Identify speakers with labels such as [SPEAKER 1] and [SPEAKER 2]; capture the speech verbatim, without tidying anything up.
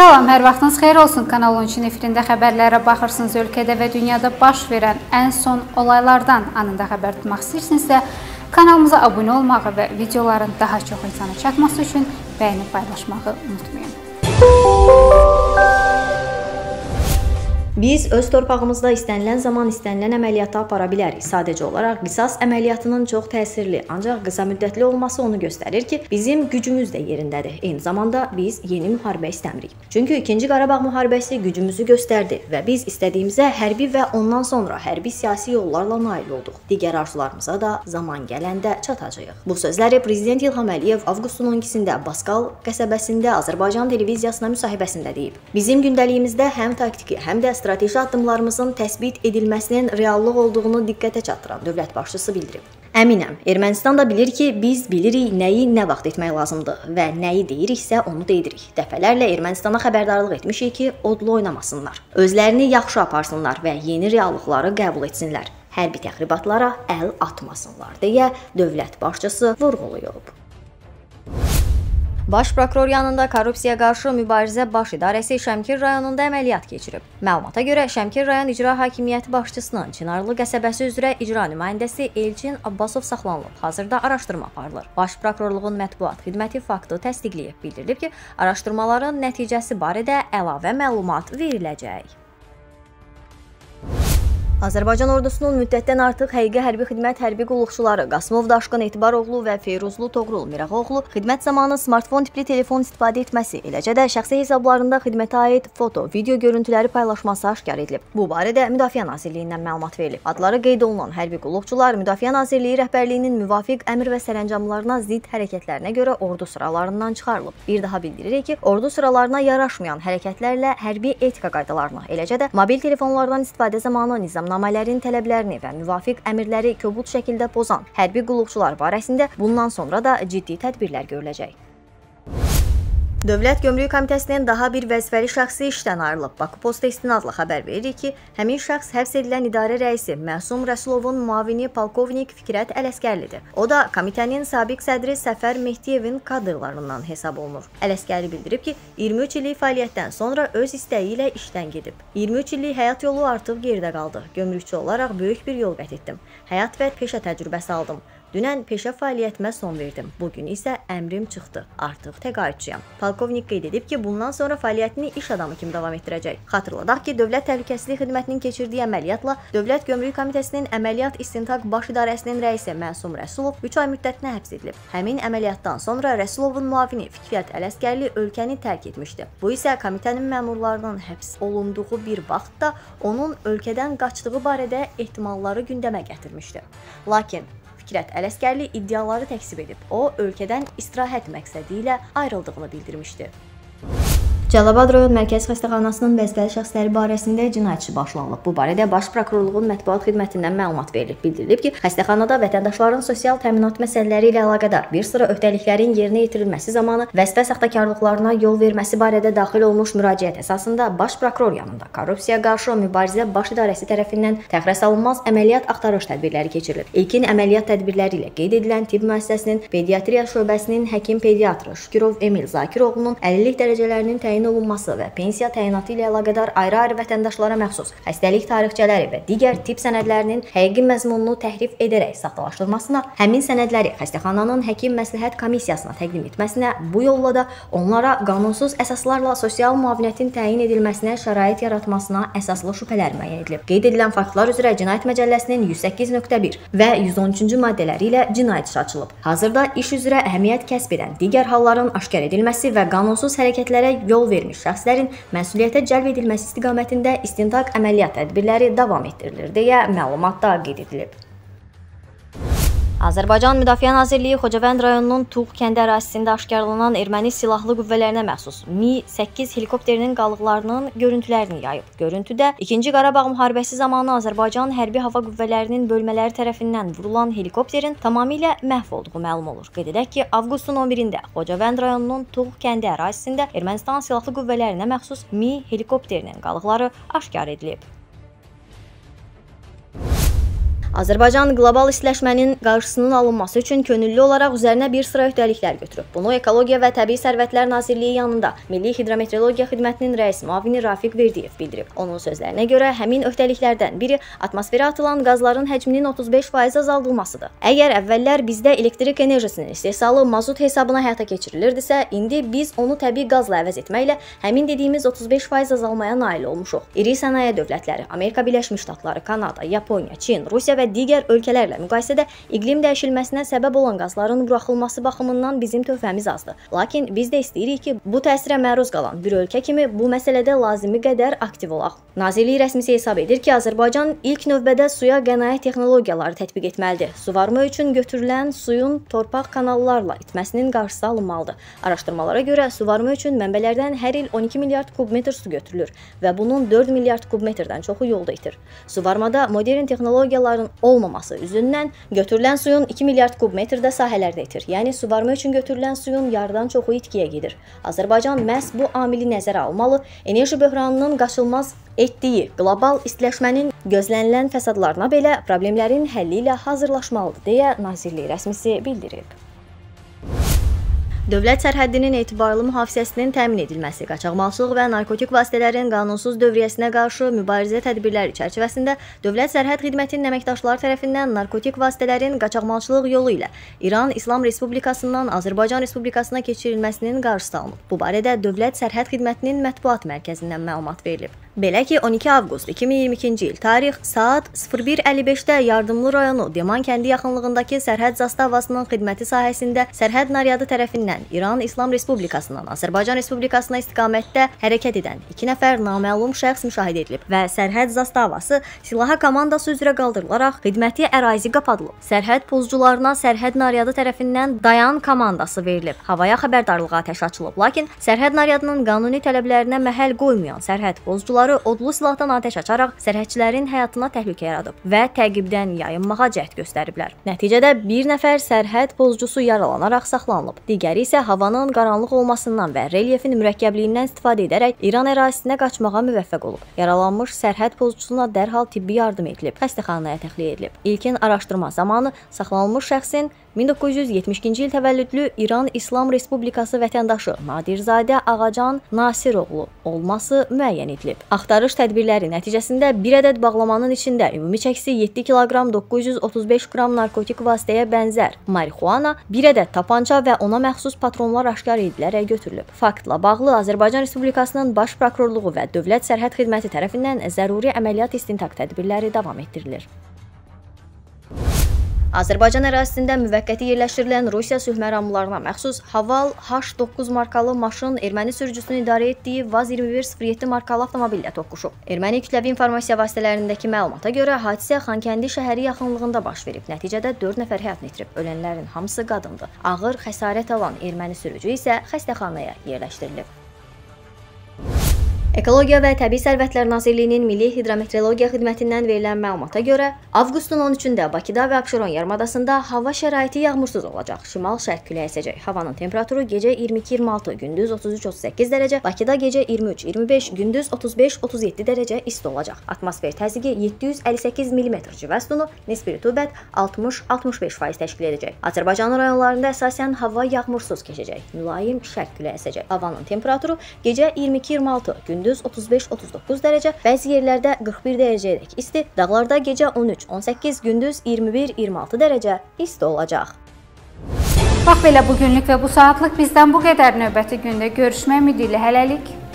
[SPEAKER 1] Salam, hər vaxtınız xeyir olsun. Kanal on üçün efirində xəbərlərə baxırsınız. Ölkədə və dünyada baş verən ən son olaylardan anında xəbər tutmaq istəyirsinizsə, kanalımıza abunə olmağı və videoların daha çox insana çatması üçün bəyənib paylaşmağı unutmayın.
[SPEAKER 2] Biz öz torpağımızda istənilən zaman istənilən əməliyyatı apara bilərik. Sadəcə olaraq qisas əməliyyatının çox təsirli, ancaq qısa müddətli olması onu göstərir ki, bizim gücümüz də yerindədir. Eyni zamanda biz yeni müharibə istəmirik. Çünki ikinci Qarabağ müharibəsi gücümüzü göstərdi və biz istədiyimizə hərbi və ondan sonra hərbi siyasi yollarla nail olduq. Digər arzularımıza da zaman gələndə çatacağıq. Bu sözləri Prezident İlham Əliyev avqustun on ikisində Baskal qəsəbəsində Azərbaycan televiziyasına müsahibəsində deyib. Bizim gündəliyimizdə həm taktiki, həm də strateji addımlarımızın təsbit edilməsinin reallıq olduğunu diqqətə çatdıran dövlət başçısı bildirib. Əminəm, Ermənistan da bilir ki, biz bilirik nəyi nə vaxt etmək lazımdır və nəyi deyiriksə onu deyirik. Dəfələrlə Ermənistana xəbərdarlıq etmişik ki, odlu oynamasınlar. Özlərini yaxşı aparsınlar və yeni reallıqları qəbul etsinlər. Hərbi təxribatlara əl atmasınlar deyə dövlət başçısı vurğulayıb. Baş prokuror yanında korrupsiyaya qarşı mübarizə baş idarəsi Şəmkir rayonunda əməliyyat keçirib. Məlumata görə Şəmkir rayon İcra Hakimiyyəti başçısının Çınarlı qəsəbəsi üzrə icra nümayəndəsi Elçin Abbasov saxlanılıb. Hazırda araşdırma aparılır. Baş prokurorluğun mətbuat xidməti faktı təsdiqləyib. Bildirilib ki, araşdırmaların nəticəsi barədə əlavə məlumat veriləcək. Azərbaycan ordusunun müddətdən artıq həqiqi hərbi xidmət hərbi qulluqçuları Qasımov Daşqın Etibaroğlu və Feyruzlu Toğrul Mirağoğlu xidmət zamanı smartfon tipli telefon istifadə etməsi, eləcə də şəxsi hesablarında xidmətə aid foto, video görüntüləri paylaşması aşkar edilib. Bu barədə Müdafiə Nazirliyindən məlumat verilib. Adları qeyd olunan hərbi qulluqçular Müdafiə Nazirliyi rəhbərliyinin müvafiq əmr və sərəncamlarına zidd hərəkətlərinə görə ordu sıralarından çıxarılıb. Bir daha bildiririk ki, ordu sıralarına yaraşmayan hərəkətlərlə hərbi etika qaydalarına, eləcə də mobil telefonlardan istifadə zamanı nizam namələrin tələblərini və müvafiq əmrləri kobud şəkildə pozan hərbi qulluqçular barəsində bundan sonra da ciddi tədbirlər görüləcək. Dövlət Gömrük Komitəsinin daha bir vəzifəli şəxsi işdən ayrılıb. Bakı Posta istinadla xəbər verir ki, həmin şəxs həbs edilən idarə rəisi Məsum Rəsulovun müavini polkovnik Fikrət Ələskərlidir. O da komitənin sabiq sədri Səfər Mehdiyevin kadrlarından hesab olunur. Ələskərli bildirib ki, iyirmi üç illik fəaliyyətdən sonra öz istəyi ilə işdən gedib. iyirmi üç illik həyat yolu artıq geridə qaldı. Gömrükçü olaraq böyük bir yol qət etdim. Həyat və peşə təcrübəsi aldım. Dünən peşə fəaliyyətimə son verdim. Bugün isə əmrim çıxdı. Artıq təqaüdçüyəm. Polkovnik qeyd edib ki, bundan sonra fəaliyyətini iş adamı kimi davam etdirəcək. Xatırladaq ki, Dövlət Təhlükəsizlik Xidmətinin keçirdiyi əməliyyatla Dövlət Gömrük Komitəsinin Əməliyyat İstintaq Baş İdarəsinin rəisi Məsum Rəsulov üç ay müddətinə həbs edilib. Həmin əməliyyatdan sonra Rəsulovun müavini Fikrət Ələskərli ölkəni tərk etmişdi. Bu isə komitənin məmurlarının həbs olunduğu bir vaxtda onun ölkədən qaçdığı barədə ehtimalları gündəmə gətirmişdi. Lakin Fikrət Ələskərli iddiaları təkzib edib. O, ölkədən istirahət məqsədi ilə ayrıldığını bildirmişdi. Cəlilabad rayon Mərkəzi Xəstəxanasının vəzifəli şəxsləri barəsində cinayət işi başlanılıb. Bu barədə Baş prokurorluğun mətbuat xidmətindən məlumat verilib. Bildirilib ki, xəstəxanada vətəndaşların sosial təminat məsələləri ilə əlaqədar bir sıra öhdəliklərin yerinə yetirilməsi zamanı vəzifə saxtakarlıqlarına yol verməsi barədə daxil olmuş müraciət əsasında Baş prokuror yanında korrupsiyaya qarşı mübarizə baş idarəsi tərəfindən təxirəsalınmaz əməliyyat axtarış tədbirləri keçirilib. İlkin əməliyyat tədbirləri ilə qeyd edilən tibb müəssisəsinin pediatriya şöbəsinin həkim pediatrı Şükürov Emil Zakiroğlunun əlillik dərəcələrinin təyin olunması və pensiya təyinatı ilə əlaqədar ayrı-ayrı vətəndaşlara məxsus xəstəlik tarixçələri və digər tibb sənədlərinin həqiqi məzmununu təhrif edərək saxtalaşdırmasına, həmin sənədləri xəstəxananın həkim məsləhət komissiyasına təqdim etməsinə, bu yolla da onlara qanunsuz əsaslarla sosial müavinətin təyin edilməsinə şərait yaratmasına əsaslı şübhələr müəyyən edilib. Qeyd edilən faktlar üzrə Cinayət Məcəlləsinin yüz səkkiz nöqtə bir və yüz on üçüncü maddələri ilə cinayət işi açılıb. Hazırda iş üzrə əhəmiyyət kəsb edən digər halların aşkar edilməsi və qanunsuz hərəkətlərə yol vermiş şəxslərin məsuliyyətə cəlb edilməsi istiqamətində istintaq əməliyyat tədbirləri davam etdirilir deyə məlumatda qeyd edilib. Azərbaycan Müdafiə Nazirliyi Xocavənd rayonunun Tuğ kəndi ərazisində aşkarlanan erməni silahlı qüvvələrinə məxsus Mi səkkiz helikopterinin qalıqlarının görüntülərini yayıb. Görüntüdə ikinci Qarabağ müharibəsi zamanı Azərbaycan hərbi hava qüvvələrinin bölmələri tərəfindən vurulan helikopterin tamamilə məhv olduğu məlum olur. Qeyd edək ki, avqustun on birində Xocavənd rayonunun Tuğ kəndi ərazisində Ermənistan silahlı qüvvələrinə məxsus Mi helikopterinin qalıqları aşkar edilib. Azərbaycan qlobal istiləşmənin qarşısının alınması üçün könüllü olaraq üzərinə bir sıra öhdəliklər götürüb. Bunu Ekologiya və Təbii Sərvətlər Nazirliyi yanında Milli Hidrometeorologiya Xidmətinin rəis müavini Rafiq Verdiyev bildirib. Onun sözlərinə görə həmin öhdəliklərdən biri atmosferə atılan qazların həcminin otuz beş faiz azaldılmasıdır. Əgər əvvəllər bizdə elektrik enerjisinin istehsalı mazut hesabına həyata keçirilirdisə, indi biz onu təbii qazla əvəz etməklə həmin dediyimiz otuz beş faiz azalmaya nail olmuşuq. İri sənaye dövlətləri, Amerika Birləşmiş Ştatları, Kanada, Yaponiya, Çin, Rusiya və digər ölkələrlə müqayisədə iqlim dəyişilməsinə səbəb olan qazların buraxılması baxımından bizim töhfəmiz azdır. Lakin biz də istəyirik ki, bu təsirə məruz qalan bir ölkə kimi bu məsələdə lazımi qədər aktiv olaq. Nazirlik rəsmisi hesab edir ki, Azərbaycan ilk növbədə suya qənaət texnologiyaları tətbiq etməlidir. Suvarma üçün götürülən suyun torpaq kanallarla itməsinin qarşısı alınmalıdır. Araşdırmalara görə suvarma üçün mənbələrdən hər il on iki milyard kubmetr su götürülür və bunun dörd milyard kubmetrdən çoxu yolda itir. Suvarmada modern texnologiyaların olmaması üzündən götürülən suyun iki milyard kubmetrdə sahələrdə itir. Yəni suvarma üçün götürülən suyun yarıdan çoxu itkiyə gedir. Azərbaycan məhz bu amili nəzərə almalı, enerji böhranının qaçılmaz etdiyi qlobal istiləşmənin gözlənilən fəsadlarına belə problemlərin həlli ilə hazırlaşmalıdır, deyə Nazirlik rəsmisi bildirib. Dövlət sərhəddinin etibarlı mühafizəsinin təmin edilməsi, qaçaqmalçılıq və narkotik vasitələrin qanunsuz dövriyyəsinə qarşı mübarizə tədbirləri çərçivəsində Dövlət Sərhəd Xidmətinin əməkdaşları tərəfindən narkotik vasitələrin qaçaqmalçılıq yolu ilə İran İslam Respublikasından Azərbaycan Respublikasına keçirilməsinin qarşısı alınıb. Bu barədə Dövlət Sərhəd Xidmətinin mətbuat mərkəzindən məlumat verilib. Belə ki, on iki avqust iki min iyirmi ikinci il tarix saat sıfır bir əlli beşdə Yardımlı rayonu Deman kəndi yaxınlığındakı sərhəd zastavasının xidməti sahəsində sərhəd naryadı tərəfindən İran İslam Respublikasından Azərbaycan Respublikasına istiqamətdə hərəkət edən iki nəfər naməlum şəxs müşahidə edilib və sərhəd zastavası silaha komandası üzrə qaldırılaraq xidməti ərazi qapadılıb. Sərhəd pozcularına sərhəd naryadı tərəfindən dayan komandası verilib. Havaya xəbərdarlığa atəş açılıb, lakin sərhəd naryadının qanuni tələblərinə məhəl qoymayan sərhəd pozcuları odlu silahdan atəş açaraq sərhədçilərin həyatına təhlükə yaradıb və təqibdən yayınmağa cəhd göstəriblər. Nəticədə bir nəfər sərhəd pozcusu yaralanaraq saxlanılıb. Digəri isə havanın qaranlıq olmasından və relyefin mürəkkəbliyindən istifadə edərək İran ərazisinə qaçmağa müvəffəq olub. Yaralanmış sərhəd pozcusuna dərhal tibbi yardım edilib, xəstəxanaya təxliyə edilib. İlkin araşdırma zamanı saxlanılmış şəxsin min doqquz yüz yetmiş ikinci il təvəllüdlü İran İslam Respublikası vətəndaşı Nadirzadə Ağacan Nasiroğlu olması müəyyən edilib. Axtarış tədbirləri nəticəsində bir ədəd bağlamanın içində ümumi çəkisi yeddi kiloqram doqquz yüz otuz beş qram narkotik vasitəyə bənzər marixuana, bir ədəd tapança və ona məxsus patronlar aşkar edilərək götürülüb. Faktla bağlı Azərbaycan Respublikasının Baş Prokurorluğu və Dövlət Sərhəd Xidməti tərəfindən zəruri əməliyyat istintaq tədbirləri davam etdirilir. Azərbaycan ərazisində müvəqqəti yerləşdirilən Rusiya sülh məramlarına məxsus Haval H doqquz markalı maşın erməni sürücüsünün idarə etdiyi Vaz iyirmi bir sıfır yeddi markalı avtomobillə toqquşub. Erməni kütləvi informasiya vasitələrindəki məlumata görə hadisə Xankəndi şəhəri yaxınlığında baş verib. Nəticədə dörd nəfər həyatını itirib. Ölənlərin hamısı qadındır. Ağır xəsarət alan erməni sürücü isə xəstəxanaya yerləşdirilib. Ekologiya və Təbii Sərvətlər Nazirliyinin Milli Hidrometeorologiya Xidmətindən verilən məlumata görə, avqustun on üçündə Bakıda və Abşeron yarımadasında hava şəraiti yağmursuz olacaq. Şimal-şərq küləyi əsəcək. Havanın temperaturu gecə iyirmi iki iyirmi altı, gündüz otuz üç otuz səkkiz dərəcə, Bakıda gecə iyirmi üç iyirmi beş, gündüz otuz beş otuz yeddi dərəcə isti olacaq. Atmosfer təzyiqi yeddi yüz əlli səkkiz millimetr civə sütunu, nisbi rütubət altmış altmış beş faiz təşkil edəcək. Azərbaycan rayonlarında əsasən hava yağmursuz keçəcək. Mülayim şərq küləyi əsəcək. Havanın temperaturu gecə iyirmi iki iyirmi altı, gündüz otuz beş otuz doqquz dərəcə, bəzi yerlərdə qırx bir dərəcəyədək isti, dağlarda gecə on üç on səkkiz, gündüz iyirmi bir iyirmi altı dərəcə isti olacaq.
[SPEAKER 1] Bax belə bugünlük və bu saatlıq bizdən bu qədər. Növbəti gündə görüşmək ümidi ilə hələlik.